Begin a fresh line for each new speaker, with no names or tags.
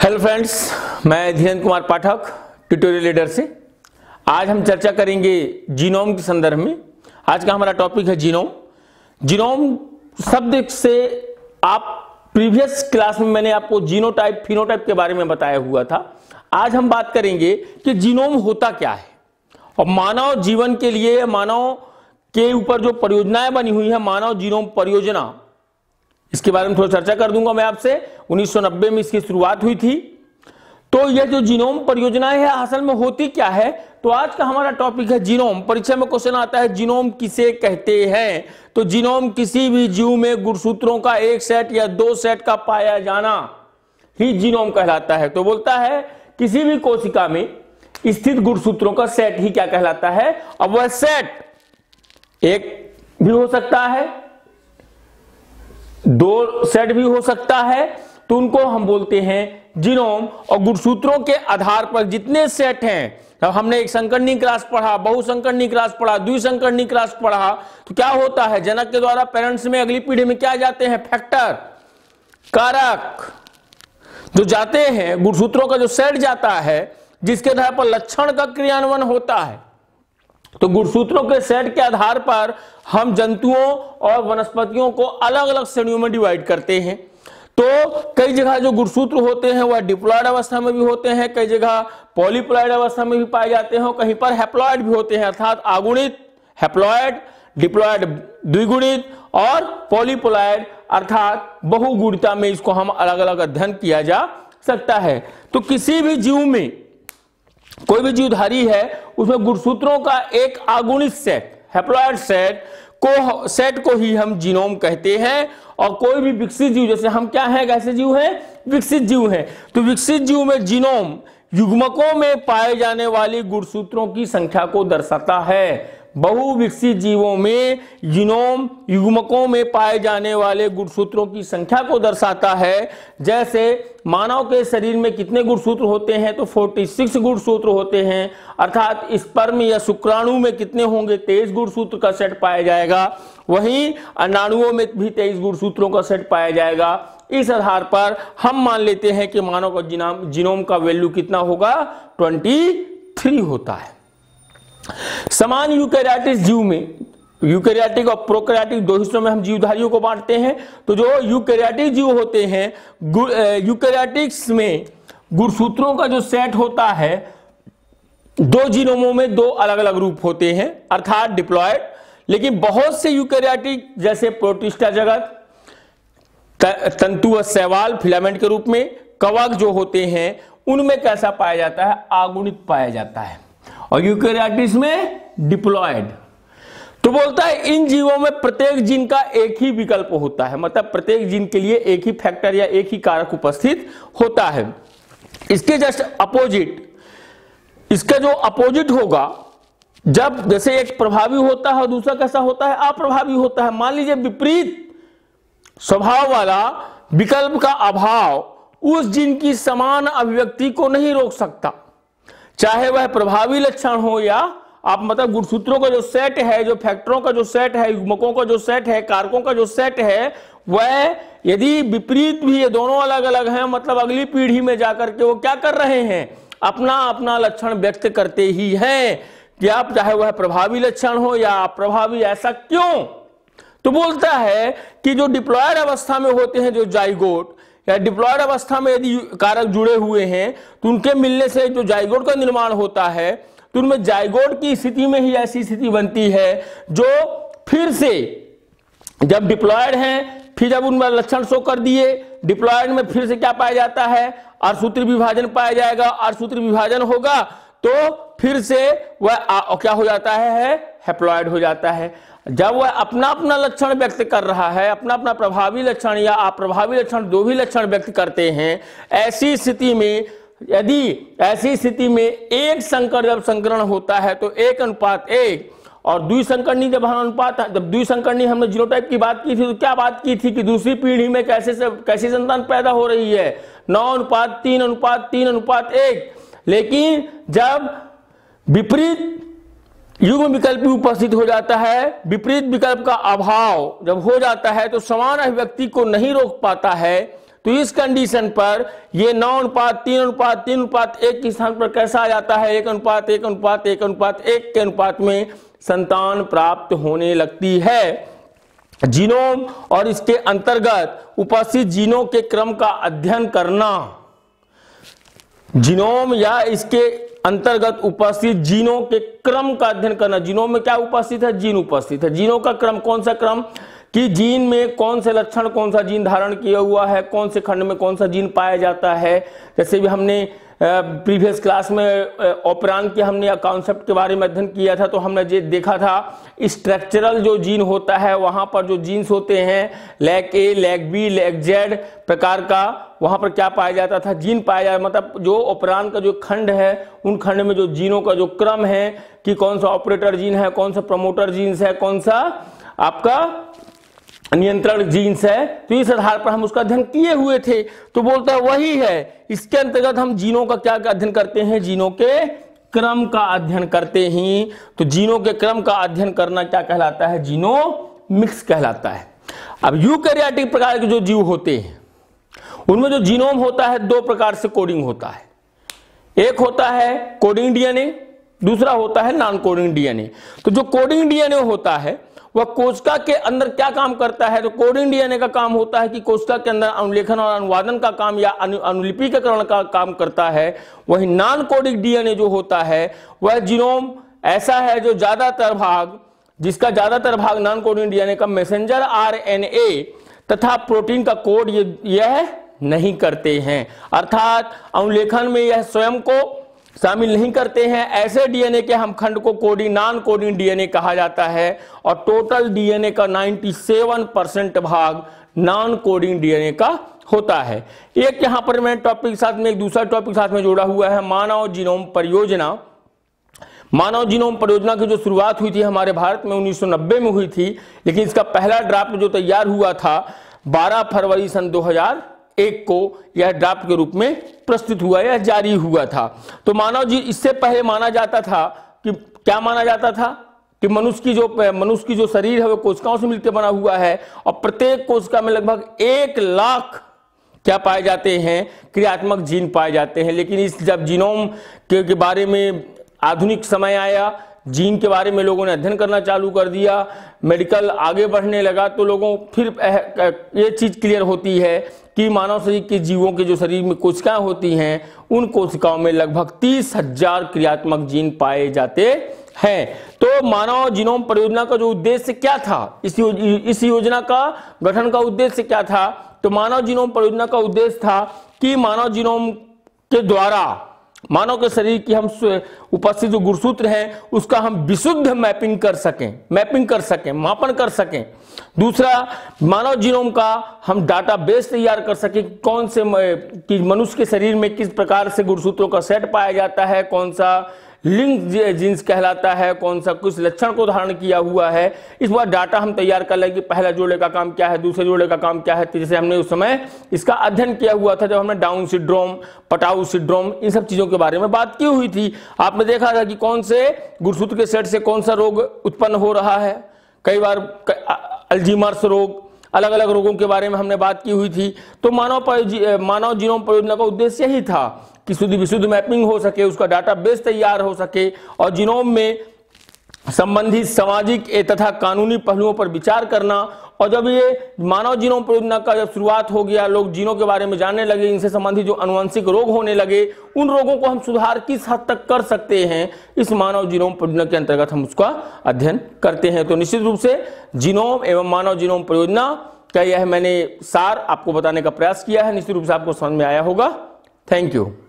Hello friends, मैं Dhirendra Kumar Pathak tutorial leader से। आज हम चर्चा करेंगे जीनोम के संदर्भ में। आज का हमारा टॉपिक है जीनोम। जीनोम शब्द से आप प्रीवियस क्लास में मैंने आपको जीनोटाइप फिनोटाइप के बारे में बताया हुआ था। आज हम बात करेंगे कि जीनोम होता क्या है और मानव जीवन के लिए, मानव के ऊपर जो परियोजनाएं बनी हुई है, मानव जीनोम परियोजना, इसके बारे में थोड़ा चर्चा कर दूंगा मैं आपसे। 1990 में इसकी शुरुआत हुई थी। तो यह जो जीनोम परियोजना है असल में होती क्या है, तो आज का हमारा टॉपिक है जीनोम। परीक्षा में क्वेश्चन आता है जीनोम किसे कहते हैं, तो जीनोम किसी भी जीव में गुणसूत्रों का एक सेट या दो सेट का पाया जाना ही जीनोम कहलाता है। तो बोलता है किसी भी कोशिका में स्थित गुणसूत्रों का सेट ही क्या कहलाता है। अब वह सेट एक भी हो सकता है, दो सेट भी हो सकता है, तो उनको हम बोलते हैं जीनोम। और गुणसूत्रों के आधार पर जितने सेट हैं, जब हमने एक संकरणी क्रॉस पढ़ा, बहुसंकरणी क्रॉस पढ़ा, द्विसंकरणी क्रॉस पढ़ा, तो क्या होता है, जनक के द्वारा पेरेंट्स में अगली पीढ़ी में क्या जाते हैं, फैक्टर, कारक जो जाते हैं, गुणसूत्रों का जो सेट जाता है जिसके आधार पर लक्षण का क्रियान्वयन होता है। तो गुणसूत्रों के सेट के आधार पर हम जंतुओं और वनस्पतियों को अलग अलग श्रेणियों में डिवाइड करते हैं। तो कई जगह जो गुणसूत्र होते हैं वह डिप्लॉयड अवस्था में भी होते हैं, कई जगह पॉलीप्लॉयड अवस्था में भी पाए जाते हैं, कहीं पर हैप्लॉयड भी होते हैं, अर्थात आगुणित, हैप्लॉयड, डिप्लॉयड द्विगुणित और पॉलीप्लॉयड अर्थात बहुगुणिता में इसको हम अलग अलग अध्ययन किया जा सकता है। तो किसी भी जीव में, कोई भी जीवधारी है, उसमें गुणसूत्रों का एक आगुणित सेट, हैप्लॉयड सेट को ही हम जीनोम कहते हैं। और कोई भी विकसित जीव, जैसे हम क्या हैं, कैसे जीव हैं, विकसित जीव हैं, तो विकसित जीव में जीनोम युग्मकों में पाए जाने वाली गुणसूत्रों की संख्या को दर्शाता है। बहुविकसित जीवों में जीनोम युग्मकों में पाए जाने वाले गुणसूत्रों की संख्या को दर्शाता है। जैसे मानव के शरीर में कितने गुणसूत्र होते हैं, तो 46 गुणसूत्र होते हैं, अर्थात स्पर्म या शुक्राणु में कितने होंगे, 23 गुणसूत्र का सेट पाया जाएगा। वहीं अंडाणुओं में भी 23 गुणसूत्रों का सेट पाया जाएगा। इस आधार पर हम मान लेते हैं कि मानव का जीनोम का वैल्यू कितना होगा, 23 होता है। समान यूकैरियोटिक जीव में, यूकैरियोटिक और प्रोकैरियोटिक दो हिस्सों में हम जीवधारियों को बांटते हैं। तो जो यूकैरियोटिक जीव होते हैं, यूकैरियोटिक्स में गुणसूत्रों का जो सेट होता है, दो जीनोमों में दो अलग अलग रूप होते हैं, अर्थात डिप्लॉयड। लेकिन बहुत से यूकैरियोटिक जैसे प्रोटिस्टा जगत, तंतु व शैवाल फिलामेंट के रूप में, कवक जो होते हैं, उनमें कैसा पाया जाता है, आगुणित पाया जाता है, और यूकैरियोटिक्स में डिप्लॉयड। तो बोलता है इन जीवों में प्रत्येक जीन का एक ही विकल्प होता है, मतलब प्रत्येक जीन के लिए एक ही फैक्टर या एक ही कारक उपस्थित होता है। इसके जस्ट अपोजिट, इसका जो अपोजिट होगा, जब जैसे एक प्रभावी होता है और दूसरा कैसा होता है, अप्रभावी होता है। मान लीजिए विपरीत स्वभाव वाला विकल्प का अभाव उस जीन की समान अभिव्यक्ति को नहीं रोक सकता, चाहे वह प्रभावी लक्षण हो या आप मतलब गुणसूत्रों का जो सेट है, जो फैक्टरों का जो सेट है, युग्मकों का जो सेट है, कारकों का जो सेट है, वह यदि विपरीत भी, ये दोनों अलग अलग हैं, मतलब अगली पीढ़ी में जाकर के वो क्या कर रहे हैं, अपना अपना लक्षण व्यक्त करते ही हैं, कि आप चाहे वह प्रभावी लक्षण हो या अप्रभावी। ऐसा क्यों? तो बोलता है कि जो डिप्लॉयड अवस्था में होते हैं, जो जाइगोट या डिप्लॉयड अवस्था में यदि कारक जुड़े हुए हैं, तो उनके मिलने से जो जाइगोट का निर्माण होता है, तो उनमें जाइगोट की स्थिति में ही ऐसी स्थिति बनती है जो फिर से जब डिप्लॉयड हैं, फिर जब उनमें लक्षण शो कर दिए, डिप्लॉयड में फिर से क्या पाया जाता है, अर्धसूत्री विभाजन पाया जाएगा। अर्धसूत्री विभाजन होगा तो फिर से वह क्या हो जाता है, हैप्लॉयड हो जाता है। जब वह अपना अपना लक्षण व्यक्त कर रहा है, अपना अपना प्रभावी लक्षण या अप्रभावी लक्षण, दो भी लक्षण व्यक्त करते हैं, ऐसी स्थिति में, यदि ऐसी स्थिति में एक संकर जब संकरण होता है तो 1:1, और द्विसंकरणी जब हम अनुपात, जब द्विसंकरणी हमने जीनोटाइप की बात की थी, तो क्या बात की थी कि दूसरी पीढ़ी में कैसी संतान पैदा हो रही है, 9:3:3:1। लेकिन जब विपरीत युग्म विकल्प भी उपस्थित हो जाता है, विपरीत विकल्प का अभाव जब हो जाता है, तो समान अभिव्यक्ति को नहीं रोक पाता है, तो इस कंडीशन पर ये 9:3:3:1 के स्थान पर कैसा आ जाता है, 1:1:1:1 के अनुपात में संतान प्राप्त होने लगती है। जीनोम और इसके अंतर्गत उपस्थित जीनों के क्रम का अध्ययन करना, जीनोम या इसके अंतर्गत उपस्थित जीनों के क्रम का अध्ययन करना। जीनोम में क्या उपस्थित है, जीन उपस्थित है। जीनों का क्रम, कौन सा क्रम कि जीन में कौन से लक्षण, कौन सा जीन धारण किया हुआ है, कौन से खंड में कौन सा जीन पाया जाता है। जैसे भी हमने प्रीवियस क्लास में ऑपरान के हमने कॉन्सेप्ट के बारे में अध्ययन किया था, तो हमने जो देखा था स्ट्रक्चरल जो जीन होता है वहां पर जो जीन्स होते हैं lac A, lac B, lac Z प्रकार का, वहां पर क्या पाया जाता था, जीन पाया जाता, मतलब जो ऑपरान का जो खंड है उन खंड में जो जीनों का जो क्रम है कि कौन सा ऑपरेटर जीन है, कौन सा प्रमोटर जीन्स है, कौन सा आपका नियंत्रण जीन्स है, तो इस आधार पर हम उसका अध्ययन किए हुए थे। तो बोलता है वही है, इसके अंतर्गत हम जीनों का क्या अध्ययन करते हैं, जीनों के क्रम का अध्ययन करते हैं। तो जीनों के क्रम का अध्ययन करना क्या कहलाता है, जीनोमिक्स कहलाता है। अब यूकैरियोटिक प्रकार के जो जीव होते हैं उनमें जो जीनोम होता है दो प्रकार से कोडिंग होता है। एक होता है कोडिंग डीएनए, दूसरा होता है नॉन कोडिंग डीएनए। तो जो कोडिंग डीएनए होता है वह कोशिका के अंदर क्या काम करता है, तो कोडिंग डीएनए का काम होता है कि कोशिका के अंदर अनुलेखन और अनुवादन का काम या अनुलिपिकरण का काम करता है। वही नॉन कोडिंग डीएनए जो होता है वह जीनोम ऐसा है जो ज्यादातर भाग, जिसका ज्यादातर भाग नॉन कोडिंग डीएनए का मैसेंजर आरएनए तथा प्रोटीन का कोड यह नहीं करते हैं, अर्थात अनुलेखन में यह स्वयं को शामिल नहीं करते हैं। ऐसे डीएनए के हम खंड को कोडिंग, नॉन कोडिंग डीएनए कहा जाता है। और टोटल डीएनए का 97% भाग नॉन कोडिंग डीएनए का होता है। एक यहां पर मैं टॉपिक साथ में एक दूसरा टॉपिक साथ में जोड़ा हुआ है, मानव जीनोम परियोजना। मानव जीनोम परियोजना की जो शुरुआत हुई थी हमारे भारत में 1990 में हुई थी, लेकिन इसका पहला ड्राफ्ट जो तैयार हुआ था 12 फरवरी सन 2001 को यह ड्राफ्ट के रूप में प्रस्तुत हुआ या जारी हुआ था। तो मानव जी, इससे पहले माना जाता था कि क्या माना जाता था कि मनुष्य की जो शरीर है वो कोशिकाओं से मिलकर बना हुआ है और प्रत्येक कोशिका में लगभग 1 लाख क्या पाए जाते हैं, क्रियात्मक जीन पाए जाते हैं। लेकिन इस जब जीनोम के बारे में आधुनिक समय आया, जीन के बारे में लोगों ने अध्ययन करना चालू कर दिया, मेडिकल आगे बढ़ने लगा, तो लोगों फिर ये चीज क्लियर होती है कि मानव शरीर के जीवों के जो शरीर में कोशिकाएं होती हैं उन कोशिकाओं में लगभग 30,000 क्रियात्मक जीन पाए जाते हैं। तो मानव जीनोम परियोजना का जो उद्देश्य क्या था, इस योजना का गठन का उद्देश्य क्या था, तो मानव जीनोम परियोजना का उद्देश्य था कि मानव जीनोम के द्वारा मानव के शरीर की हम उपस्थित जो गुणसूत्र हैं उसका हम विशुद्ध मैपिंग कर सकें, मापन कर सकें। दूसरा, मानव जीनोम का हम डाटाबेस तैयार कर सकें, कौन से कि मनुष्य के शरीर में किस प्रकार से गुणसूत्रों का सेट पाया जाता है, कौन सा लिंक जीन्स कहलाता है, कौन सा कुछ लक्षण को धारण किया हुआ है। इस बार डाटा हम तैयार कर लेंगे, पहला जोड़े का काम क्या है, दूसरे जोड़े का काम क्या है। जैसे हमने उस समय इसका अध्ययन किया हुआ था जब हमने डाउन सिंड्रोम, पटाऊ सिंड्रोम, इन सब चीजों के बारे में बात की हुई थी। आपने देखा था कि कौन से गुणसूत्र के सेट से कौन सा रोग उत्पन्न हो रहा है, कई बार अल्जीमर्स रोग, अलग अलग रोगों के बारे में हमने बात की हुई थी। तो मानव जीनोम परियोजना का उद्देश्य यही था कि विशुद्ध मैपिंग हो सके, उसका डाटाबेस तैयार हो सके और जीनोम में संबंधित सामाजिक तथा कानूनी पहलुओं पर विचार करना। और जब ये मानव जीनोम परियोजना का जब शुरुआत हो गया, लोग जीनों के बारे में जानने लगे, इनसे संबंधित जो आनुवंशिक रोग होने लगे, उन रोगों को हम सुधार किस हद तक कर सकते हैं, इस मानव जीनोम परियोजना के अंतर्गत हम उसका अध्ययन करते हैं। तो निश्चित रूप से जीनोम एवं मानव जीनोम परियोजना का यह मैंने सार आपको बताने का प्रयास किया है। निश्चित रूप से आपको समझ में आया होगा। Thank you.